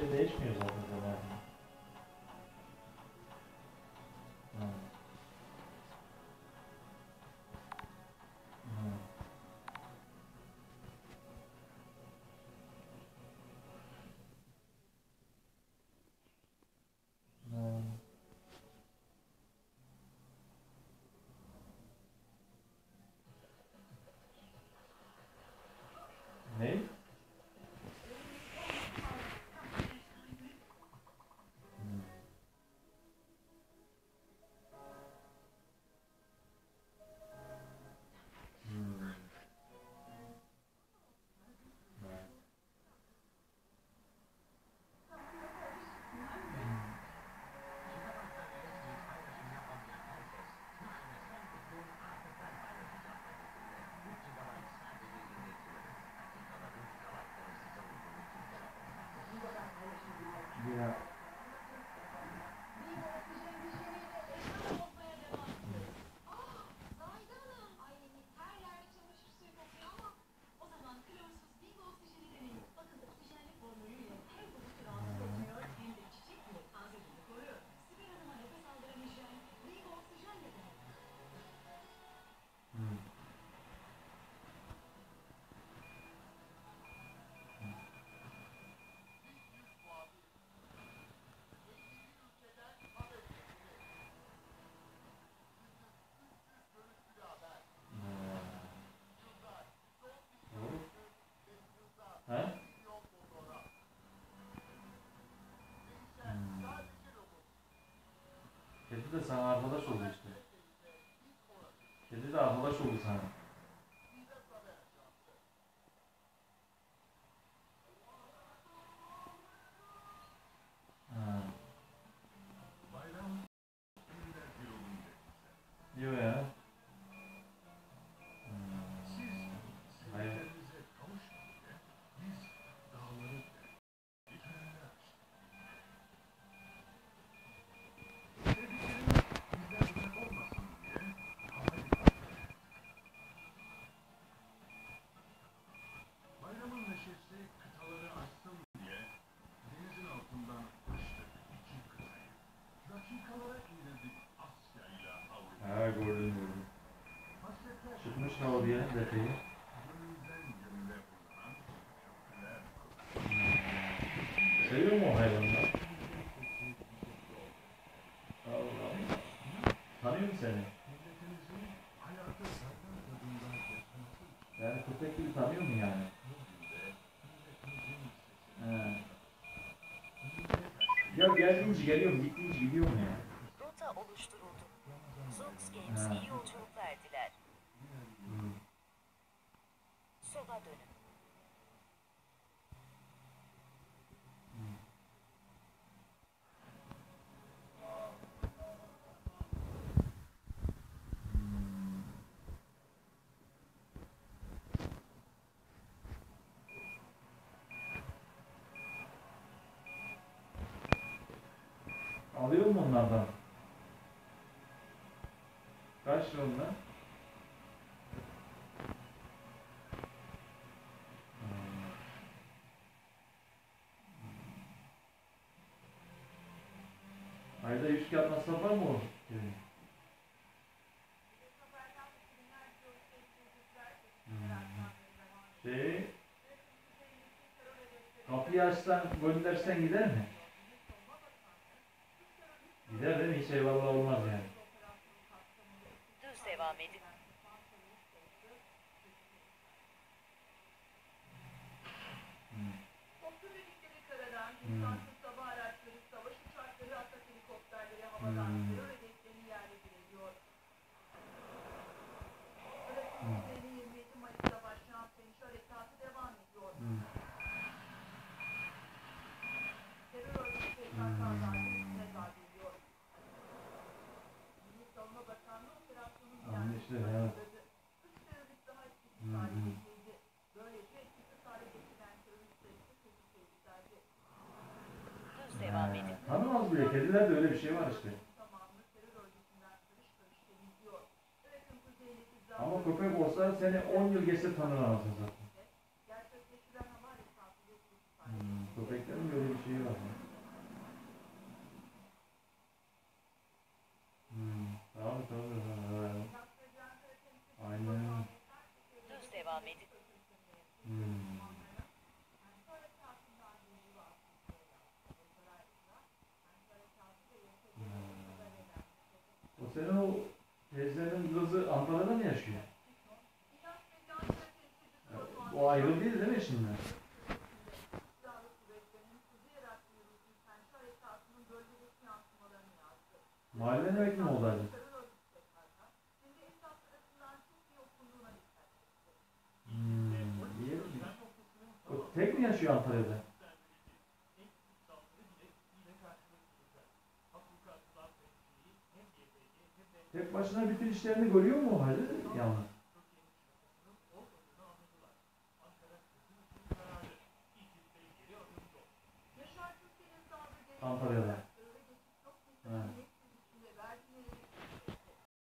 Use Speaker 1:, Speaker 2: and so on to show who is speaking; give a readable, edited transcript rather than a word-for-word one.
Speaker 1: şey değişmiyor zaten zaten. Hı. Hı. Hı. Ne? Hı. Hı. Ya. Hı. He? Kedi de sana arkadaş oldu işte. Kedi de arkadaş oldu sana. Ha. Yok ya. Hayır. Ha gördüm gördüm. Çıkmış ne oldu ya detayı? Seviyor mu o hayvanlar? Allah Allah. Tanıyor mu seni? Yani köpek gibi tanıyor mu yani? He. Ya geldiğince geliyorum, gittiğince gidiyorum ya.
Speaker 2: Rota oluşturuldu. Zox Games
Speaker 1: He.
Speaker 2: iyi yolculuklar diler.
Speaker 1: Hmm.
Speaker 2: Sola dönün.
Speaker 1: Alıyor mu onlardan? Kaç lira onlar? Hmm. Ayda 100 kağıt masraf var mı o? Hmm. Şey, kapıyı açsan, göndersen gider mi? Gider değil mi? Hiç eyvallah olmaz yani.
Speaker 2: Düz devam edin.
Speaker 1: Hmm. Hmm. Hmm. Hmm. Anlaşılıyor ya. Hmm.
Speaker 2: Düz devam edin.
Speaker 1: Tanımaz bile. Kedilerde öyle bir şey var işte. Ama köpek olsa seni 10 yıl geçse tanır anasını zaten. Köpek Köpeklerin böyle bir şeyi var. Tabii tabii. Aynen.
Speaker 2: Düz devam edin.
Speaker 1: Hmm. O senin o teyzenin kızı Antalya'da mı yaşıyor? O ayrı değil mi şimdi? Mahallenin emekli mi oldu acaba? İyi. O tek mi yaşıyor Antalya'da? Tek başına bütün işlerini görüyor mu o halde? Yalnız. Antalya'da.